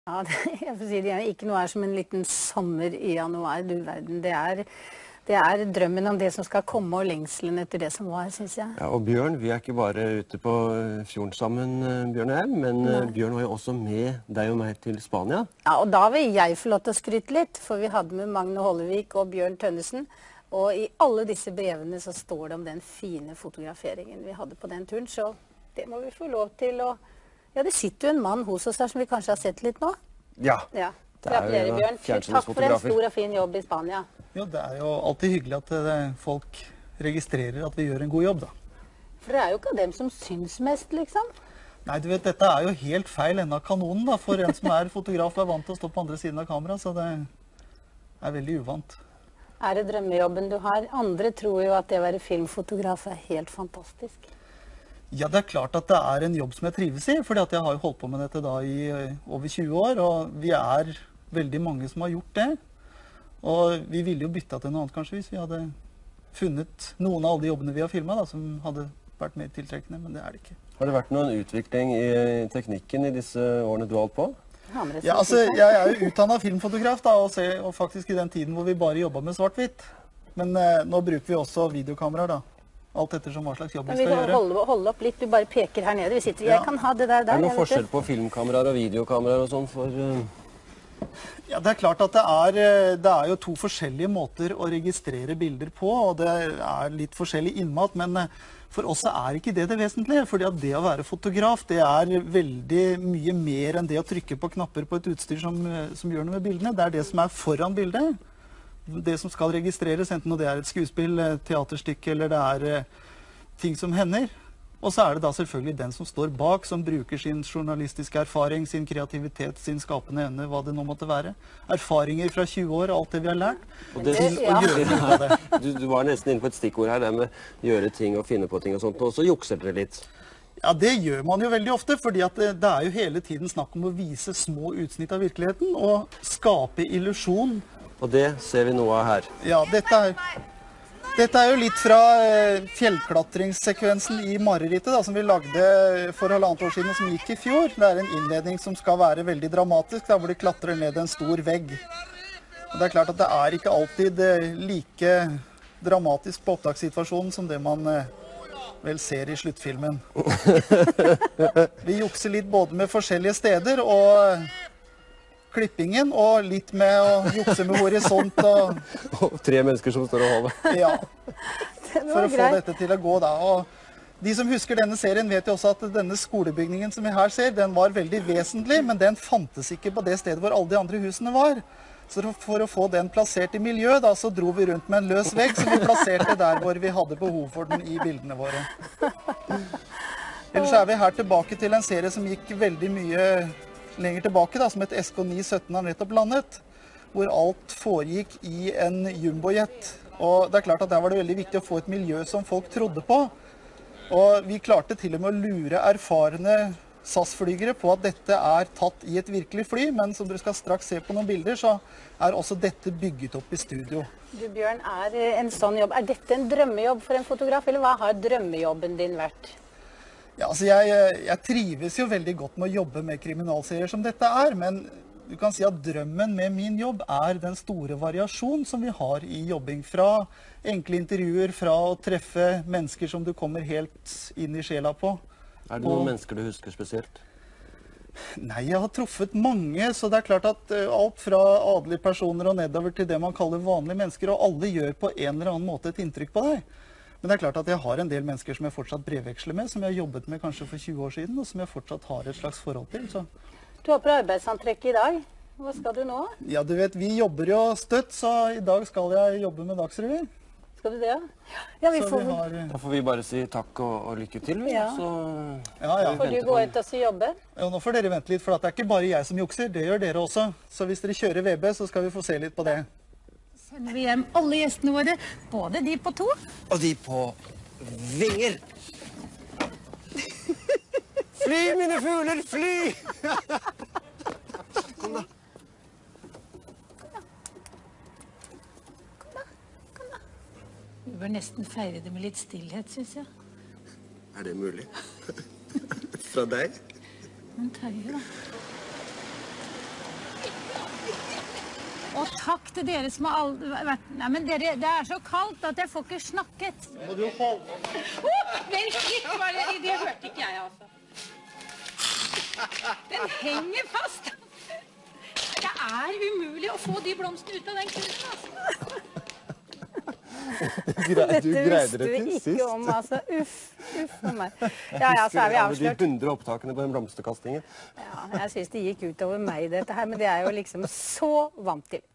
Ja, jeg får si det igjen. Ikke noe er som en liten sommer i januar, du verden. Det er drømmen om det som skal komme, og lengselen etter det som var, synes jeg. Ja, og Bjørn, vi er ikke bare ute på fjorden sammen, Bjørn og jeg, men Bjørn var jo også med deg og meg til Spania. Ja, og da vil jeg få lov til å skryte litt, for vi hadde med Magne Hollevik og Bjørn Tønnesen. Og i alle disse brevene så står det om den fine fotograferingen vi hadde på den turen, så det må vi få lov til å... Ja, det sitter jo en mann hos oss her som vi kanskje har sett litt nå. Ja, Gratulerer, Bjørn. Takk for en stor og fin jobb i Spania. Jo, det er jo alltid hyggelig at folk registrerer at vi gjør en god jobb, da. For det er jo ikke dem som syns mest, liksom. Nei, du vet, dette er jo helt feil enda kanonen, da, for en som er fotograf og er vant til å stå på andre siden av kamera, så det er veldig uvant. Er det drømmejobben du har? Andre tror jo at det å være filmfotograf er helt fantastisk. Ja, det er klart at det er en jobb som jeg trives i, fordi at jeg har jo holdt på med dette da i over 20 år, og vi er veldig mange som har gjort det. Og vi ville jo bytta til noe annet kanskje hvis vi hadde funnet noen av alle de jobbene vi har filmet da, som hadde vært mer tiltrekkende, men det er det ikke. Har det vært noen utvikling i teknikken i disse årene du har holdt på? Ja, altså, jeg er jo utdannet filmfotograf da, og faktisk i den tiden hvor vi bare jobbet med svart-hvitt. Men nå bruker vi også videokameraer da. Alt etter som hva slags jobb vi skal gjøre. Vi vil holde opp litt, du bare peker her nede. Vi sitter, jeg kan ha det der. Er det noen forskjell på filmkameraer og videokameraer og sånn for... Ja, det er klart at det er jo to forskjellige måter å registrere bilder på, og det er litt forskjellig innmat, men for oss er ikke det vesentlige, fordi at det å være fotograf, det er veldig mye mer enn det å trykke på knapper på et utstyr som gjør noe med bildene. Det er det som er foran bildet. Det som skal registreres, enten det er et skuespill, teaterstykke, eller det er ting som hender. Og så er det da selvfølgelig den som står bak, som bruker sin journalistiske erfaring, sin kreativitet, sin skapende evne, hva det nå måtte være. Erfaringer fra 20 år, alt det vi har lært, til å gjøre noe av det. Du var nesten inne på et stikkord her, det med gjøre ting og finne på ting og sånt, og så jukser dere litt. Ja, det gjør man jo veldig ofte, fordi at det er jo hele tiden snakk om å vise små utsnitt av virkeligheten, og skape illusjon. Og det ser vi noe av her. Ja, dette er jo litt fra fjellklatringssekvensen i Marerittet, da, som vi lagde for 1,5 år siden, som gikk i fjor. Det er en innledning som skal være veldig dramatisk, da, hvor de klatrer ned en stor vegg. Og det er klart at det er ikke alltid like dramatisk på opptakssituasjonen som det man vel ser i sluttfilmen. Vi jukser litt både med forskjellige steder og klippingen, og litt med å jukse med horisont. Og 3 mennesker som står og holder. Ja, for å få dette til å gå da. Og de som husker denne serien vet jo også at denne skolebygningen som vi her ser, den var veldig vesentlig, men den fantes ikke på det stedet hvor alle de andre husene var. Så for å få den plassert i miljø, da, så dro vi rundt med en løs vegg som vi plasserte der hvor vi hadde behov for den i bildene våre. Ellers er vi her tilbake til en serie som gikk veldig mye lenger tilbake, da, som et SK9-17 har nettopp landet, hvor alt foregikk i en jumbojet. Og det er klart at der var det veldig viktig å få et miljø som folk trodde på. Og vi klarte til og med å lure erfarne SAS-flygere på at dette er tatt i et virkelig fly, men som dere skal straks se på noen bilder, så er også dette bygget opp i studio. Du, Bjørn, er en sånn jobb, er dette en drømmejobb for en fotograf, eller hva har drømmejobben din vært? Ja, altså jeg trives jo veldig godt med å jobbe med kriminalserier som dette er, men du kan si at drømmen med min jobb er den store variasjon som vi har i jobbing, fra enkle intervjuer, fra å treffe mennesker som du kommer helt inn i sjela på. Er det noen mennesker du husker spesielt? Nei, jeg har truffet mange, så det er klart at alt fra adelige personer og nedover til det man kaller vanlige mennesker, og alle gjør på en eller annen måte et inntrykk på deg. Men det er klart at jeg har en del mennesker som jeg fortsatt brevveksler med, som jeg har jobbet med kanskje for 20 år siden, og som jeg fortsatt har et slags forhold til. Så. Du har på arbeidsantrekk i dag. Hva skal du nå? Ja, du vet, vi jobber jo støtt, så i dag skal jeg jobbe med Dagsrevy. Skal du det? Ja, Da får vi bare si takk og lykke til. Ja. Så får du gå ut og jobbe? Ja, nå får dere vente litt, for det er ikke bare jeg som jukser, det gjør dere også. Så hvis dere kjører VB, så skal vi få se litt på det. Sender vi hjem alle gjestene våre, både de på 2 og de på vinger. Fly, mine fugler, fly! Kom da. Vi bør nesten feire det med litt stillhet, synes jeg. Er det mulig? Fra deg? Men Terje da. Og takk til dere som har vært... Nei, men dere, det er så kaldt at jeg får ikke snakket. Må du holde. Vent litt, bare. Det hørte ikke jeg, altså. Den henger fast. Det er umulig å få de blomstene ut av den kurven, altså. Dette visste vi ikke om, altså. Uff for meg. Ja, så er vi Alle de avslørt. 100 opptakene på den blomsterkastingen. Ja, jeg synes det gikk ut over meg dette her, men det er jo liksom så vant til.